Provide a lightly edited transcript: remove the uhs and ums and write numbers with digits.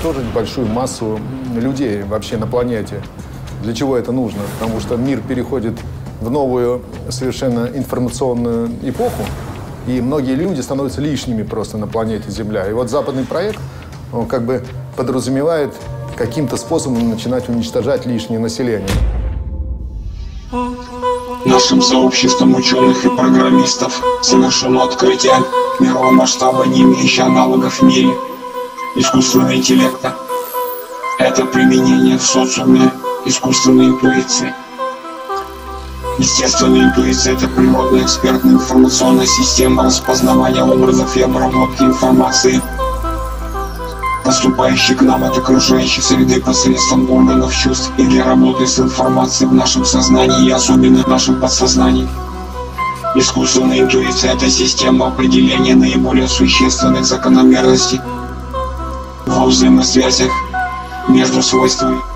уничтожить большую массу людей вообще на планете. Для чего это нужно? Потому что мир переходит в новую совершенно информационную эпоху, и многие люди становятся лишними просто на планете Земля. И вот западный проект, он как бы подразумевает каким-то способом начинать уничтожать лишнее население. Нашим сообществом ученых и программистов совершено открытие мирового масштаба, не имеющего аналогов в мире искусственного интеллекта. Это применение в социуме искусственной интуиции. Естественная интуиция – это природная экспертная информационная система распознавания образов и обработки информации, поступающей к нам от окружающей среды посредством органов чувств и для работы с информацией в нашем сознании и особенно в нашем подсознании. Искусственная интуиция – это система определения наиболее существенных закономерностей во взаимосвязях между свойствами